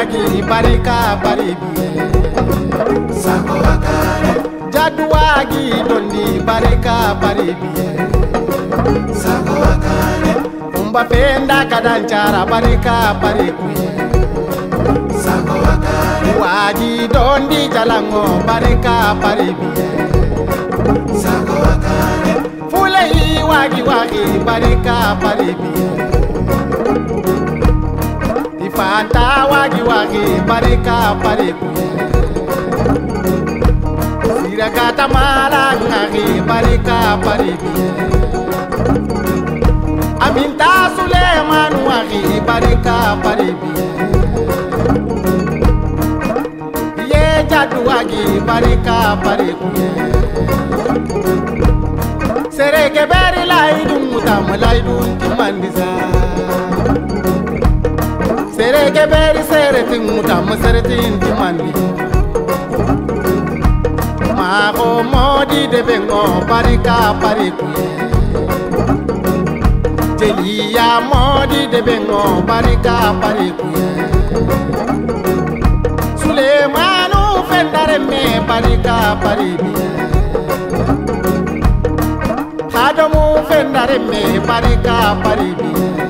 wagi barika baribi Sako wakane jadu wagi dondi barika baribi Sako wakane umba penda kadancara barika bariku Sako wakane wagi dondi jalango barika baribi Sako wakane fulai wagi barika baribi ifanta wagi barika bariku sirakata malangagi barika baribi aminta Suleiman wagi barika baribi ye jadu wagi barika bariku sereke beri laidun mutam laidun timandisa sereke beri seretin mutam seretin timandi mago modi de bengo barika bariku jeliya modi de bengo barika bariku Sulemanu fendare me barika baribi Adamu fendare me barika baribi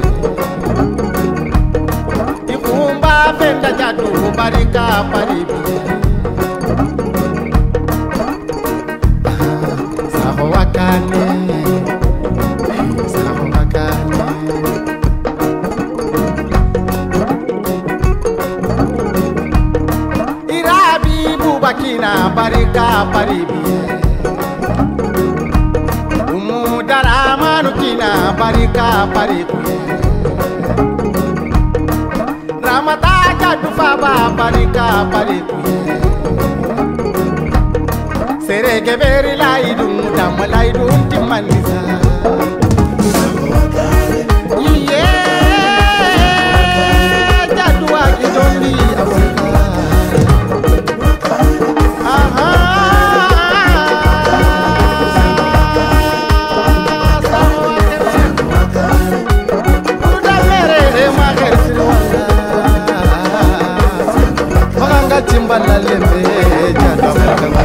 Ifumba fenda jadu barika baribi Saho wakane Saho wakane Irabi bubakina barika baribi Daramanu kina barika bariku Ramata jadu faba barika bariku Serege beri laidun dam laidun timandisa Iye jadu wagi dondi Afrika Timbala lembe jadu Afrika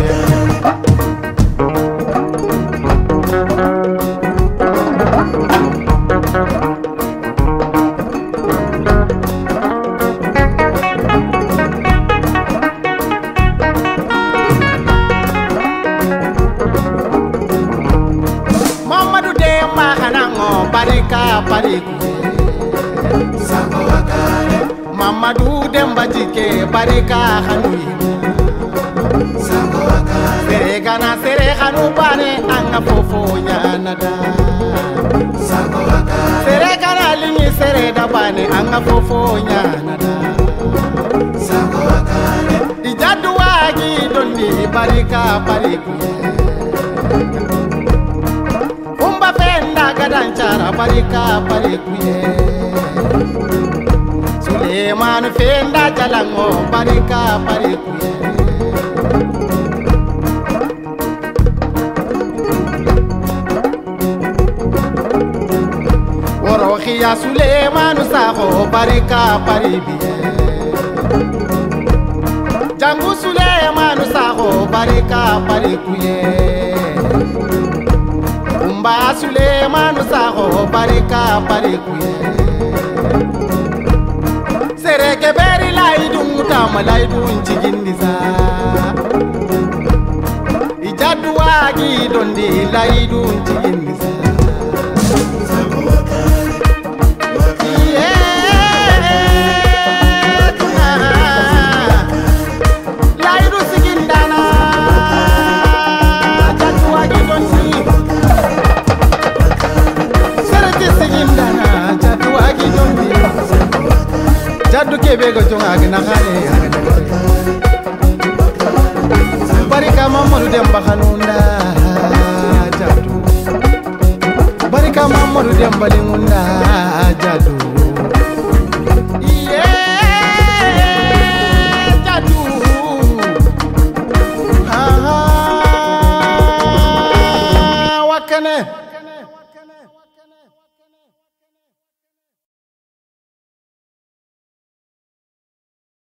Mamadou Demba hanango barika bariku Sako wakane Mamadou Demba jike barika hanui Sako wakane Sere hanu bane anga fofo nyanada Sako wakane Sere gana limi sere da bane anga fofo nyanada Sako wakane Ijadu wagi dondi barika bariku Umba fenda gadancara barika bariku Suleiman fenda jalango barika bariku Worokhia Suleiman saho barika baribi Jangu Suleiman saho barika bariku Umba Suleiman saho barika bariku Sereke beri laidun mutam laidun chigindisa Ijadu wagi dondi laidun chigindisa Laidu sigindana jadu wagi dondi Sereke sigindana jadu wagi dondi Jadu kebe go jonga agna khane barika Mamadou Demba khanunda jadu barika Mamadou Demba lingunda jadu iye jadu wakane